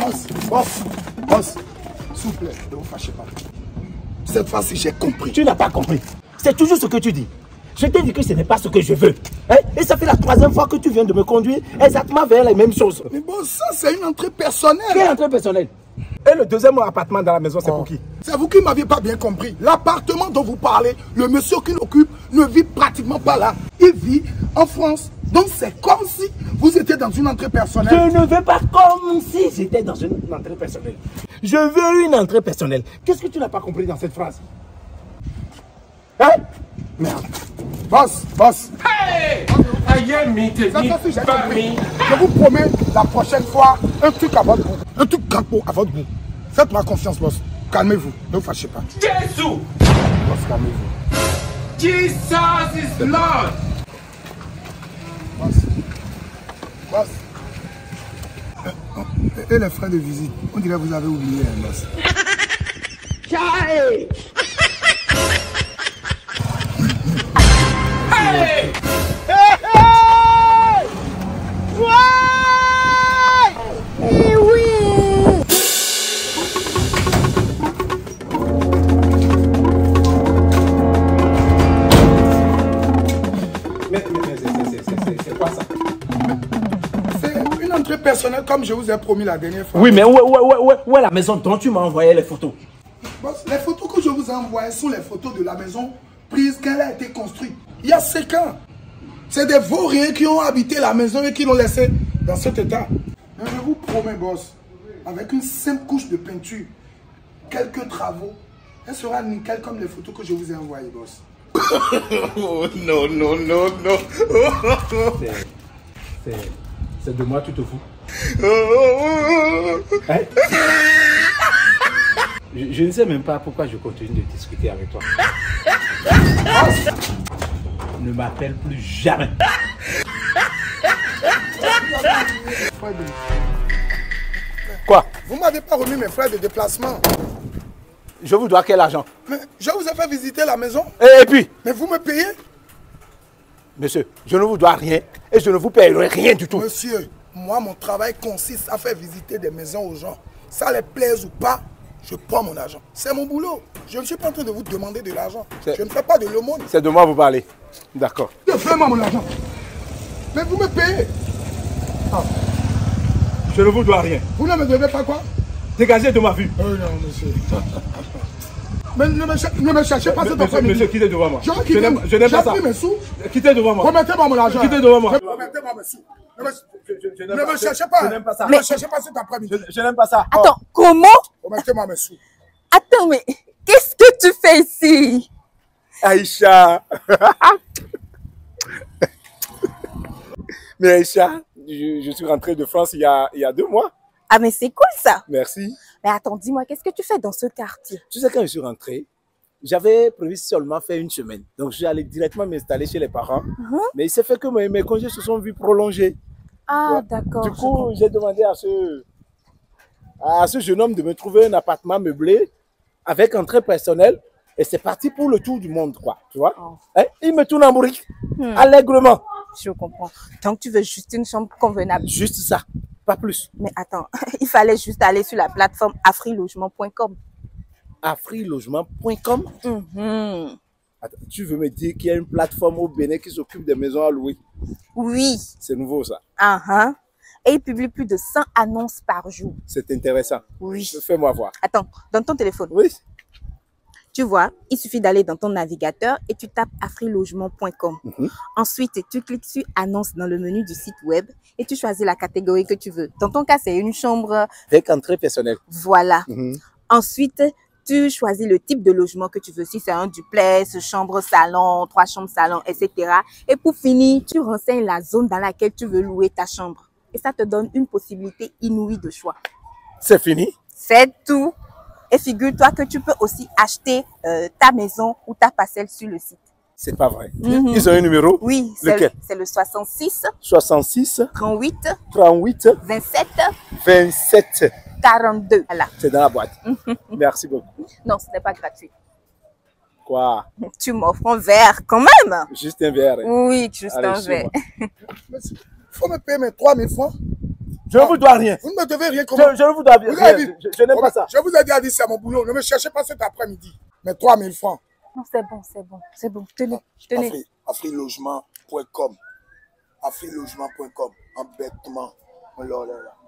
Boss, s'il vous plaît, ne vous fâchez pas. Cette fois-ci, j'ai compris. Tu n'as pas compris. C'est toujours ce que tu dis. Je t'ai dit que ce n'est pas ce que je veux. Hein? Et ça fait la 3e fois que tu viens de me conduire exactement vers les mêmes choses. Mais bon, ça, c'est une entrée personnelle. Quelle entrée personnelle? Et le 2e appartement dans la maison, c'est pour qui? C'est vous qui ne m'aviez pas bien compris. L'appartement dont vous parlez, le monsieur qui l'occupe ne vit pratiquement pas là. Il vit en France. Donc c'est comme si vous étiez dans une entrée personnelle. Je ne veux pas comme si j'étais dans une entrée personnelle. Je veux une entrée personnelle. Qu'est-ce que tu n'as pas compris dans cette phrase? Hein? Merde. Boss. Hey! I am meeting. Je vous promets, la prochaine fois, un truc à votre goût. Un truc gâteau à votre goût. Faites-moi confiance, boss. Calmez-vous. Ne vous fâchez pas. Jésus! Boss, calmez-vous. Jesus is Lord! Boss. Et les frais de visite? On dirait que vous avez oublié, boss. Hey! Hey! C'est quoi ça? C'est une entrée personnelle comme je vous ai promis la dernière fois. Oui, mais où est la maison dont tu m'as envoyé les photos? Boss, les photos que je vous ai envoyées sont les photos de la maison prise quand elle a été construite. Il y a 5 ans. C'est des vauriens qui ont habité la maison et qui l'ont laissée dans cet état. Mais je vous promets, boss, avec une simple couche de peinture, quelques travaux, elle sera nickel comme les photos que je vous ai envoyées, boss. Oh, non. C'est de moi tu te fous. Hein? Je ne sais même pas pourquoi je continue de discuter avec toi. Ne m'appelle plus jamais. Quoi? Vous ne m'avez pas remis mes frais de déplacement. Je vous dois quel argent? Mais je vous ai fait visiter la maison. Et puis? Mais vous me payez? Monsieur, je ne vous dois rien et je ne vous paierai rien du tout. Monsieur, moi, mon travail consiste à faire visiter des maisons aux gens. Ça les plaise ou pas, je prends mon argent. C'est mon boulot. Je ne suis pas en train de vous demander de l'argent. Je ne fais pas de l'aumône. C'est de moi vous parlez. D'accord. Fais-moi mon argent. Mais vous me payez. Ah. Je ne vous dois rien. Vous ne me devez pas quoi? Dégagez de ma vue. Oh non, monsieur. Mais ne me cherchez pas cet après-midi. Monsieur, quittez devant moi. Je n'aime pas ça. J'ai pris mes sous. Quittez devant moi. Remettez-moi mon argent. Quittez devant moi. Remettez-moi mes sous. Ne me cherchez pas. Je n'aime pas ça. Ne me cherchez pas cet après-midi. Je n'aime pas ça. Attends, comment? Remettez-moi mes sous. Attends, mais qu'est-ce que tu fais ici? Aïcha. Mais Aïcha, je suis rentré de France il y a 2 mois. Ah, mais c'est cool ça. Merci. Mais attends, dis-moi, qu'est-ce que tu fais dans ce quartier? Tu sais, quand je suis rentré, j'avais prévu seulement faire 1 semaine. Donc, je suis allé directement m'installer chez les parents. Mais il s'est fait que mes congés se sont vus prolongés. Ah, d'accord. Du coup, j'ai demandé à ce jeune homme de me trouver un appartement meublé avec entrée personnelle. Et c'est parti pour le tour du monde, quoi. Tu vois? Oh. Hein? Il me tourne en bourrique, allègrement. Je comprends. Donc, tu veux juste une chambre convenable. Juste ça, pas plus. Mais attends, il fallait juste aller sur la plateforme afrilogement.com. Afrilogement.com. Attends, tu veux me dire qu'il y a une plateforme au Bénin qui s'occupe des maisons à louer? Oui. C'est nouveau, ça. Et il publie plus de 100 annonces par jour. C'est intéressant. Oui. Fais-moi voir. Attends, dans ton téléphone. Oui. Tu vois, il suffit d'aller dans ton navigateur et tu tapes afrilogement.com. Ensuite, tu cliques sur annonce dans le menu du site web et tu choisis la catégorie que tu veux. Dans ton cas, c'est une chambre. Avec entrée personnelle. Voilà. Ensuite, tu choisis le type de logement que tu veux. Si c'est un duplex, chambre, salon, 3 chambres, salon, etc. Et pour finir, tu renseignes la zone dans laquelle tu veux louer ta chambre. Et ça te donne une possibilité inouïe de choix. C'est fini? C'est tout. Et figure-toi que tu peux aussi acheter ta maison ou ta parcelle sur le site. C'est pas vrai. Ils ont un numéro? Oui, lequel? C'est le 66 66 38 38 27 27 42. Voilà. C'est dans la boîte. Merci beaucoup. Non, ce n'est pas gratuit. Quoi? Tu m'offres un verre quand même? Juste un verre. Oui, juste Allez, un verre. Il faut me payer mes 3000 francs. Je ne vous dois rien. Vous ne me devez rien. Comment? Je ne vous dois rien. Vous avez dit, Je n'aime pas ça. Je vous ai déjà dit, c'est mon boulot. Ne me cherchez pas cet après-midi. Mais 3000 francs. Non, c'est bon, c'est bon, c'est bon. Tenez, tenez. Afrilogement.com. Afrilogement.com. Embêtement. Oh là là là.